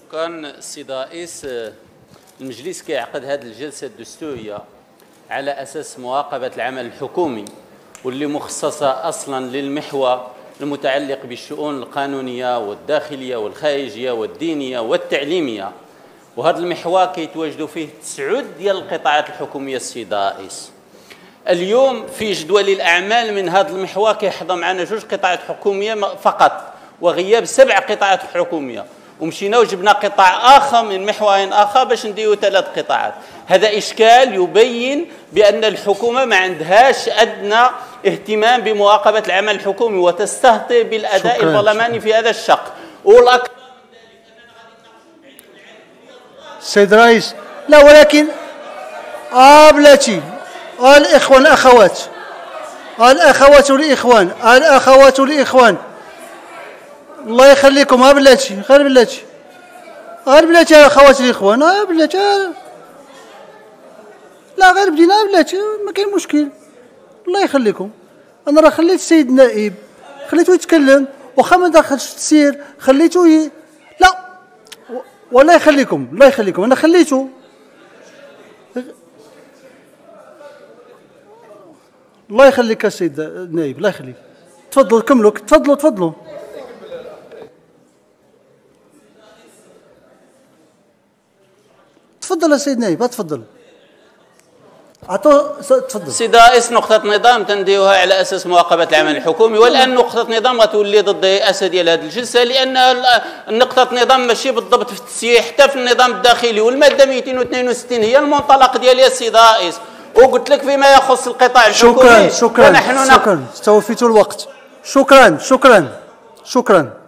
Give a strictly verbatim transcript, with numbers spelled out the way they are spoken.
كان السيد رئيس المجلس كيعقد هذه الجلسة الدستورية على أساس مراقبة العمل الحكومي واللي مخصصة أصلا للمحور المتعلق بالشؤون القانونية والداخلية والخارجية والدينية والتعليمية، وهذا المحور كيتواجدوا فيه تسعود ديال القطاعات الحكومية السيد الرئيس. اليوم في جدول الأعمال من هذا المحور كيحظى معنا جوج قطاعات حكومية فقط وغياب سبع قطاعات حكومية، ومشينا وجبنا قطاع آخر من محور آخر باش نديروا ثلاث قطاعات. هذا إشكال يبين بأن الحكومة ما عندهاش أدنى اهتمام بمراقبة العمل الحكومي وتستهتر بالأداء البرلماني في هذا الشق. والأكثر السيد الرئيس، لا ولكن آه بلاتي آه الإخوان الأخوات آه الأخوات والإخوان آه الأخوات والإخوان الله يخليكم. ها بلاتي غير بلاتي غير بلاتي يا اخواتي الاخوان. ها بلاتي لا غير بدينا بلاتي ما كاين مشكل. الله يخليكم، انا راه خليت السيد النائب خليته يتكلم واخا ما دخلش في التسيير خليته ي... لا والله يخليكم الله يخليكم انا خليته. الله يخليك السيد النائب الله يخليك. تفضلوا كملوا تفضلوا تفضلوا تفضل يا سيد نايب تفضل. عطوا تفضل. سيد الرئيس، نقطة نظام تنديوها على أساس مراقبة العمل الحكومي، والآن نقطة نظام غتولي ضد الرئاسة ديال هذه الجلسة، لأن نقطة نظام ماشي بالضبط في التسيير حتى في النظام الداخلي، والمادة مئتين واثنين وستين هي المنطلق ديالها السيد الرئيس. وقلت لك فيما يخص القطاع الحكومي شكرا شكرا شكرا استوفيتوا الوقت. شكرا شكرا شكرا.